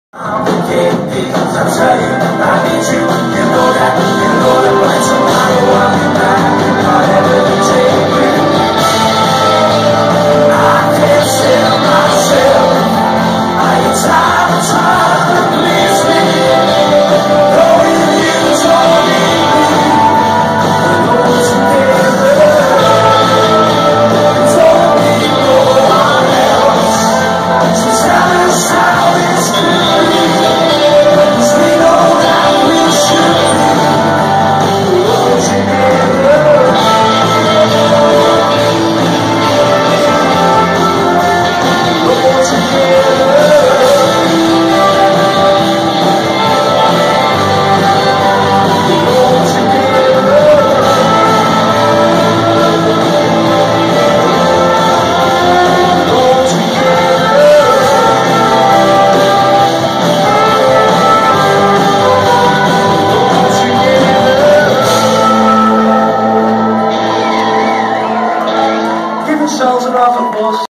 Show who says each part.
Speaker 1: I'm okay, because I tell you, I need you. You know that right tomorrow I'll be back. Whatever you take me, I can't tell myself. I get tired of trying to please me. Knowing you don't need me. We're together. Don't need no one else. So tell us how it's good. Give yourselves a round of applause.